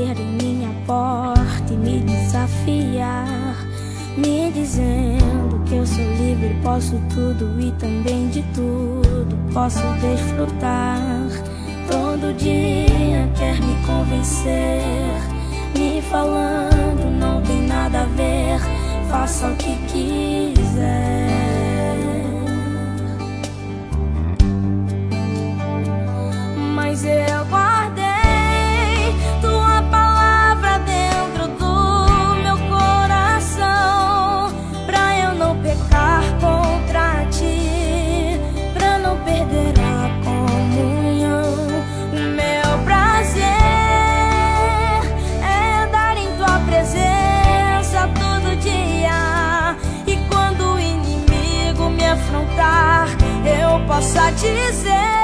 bater em minha porta e me desafiar, me dizendo que eu sou livre, posso tudo e também de tudo posso desfrutar. Todo dia quer me convencer, me falando não tem nada a ver, faça o que quiser. Mas eu guardei tua palavra dentro do meu coração, pra eu não pecar contra ti, pra não perder a comunhão. O meu prazer é dar em tua presença todo dia, e quando o inimigo me afrontar, eu possa dizer: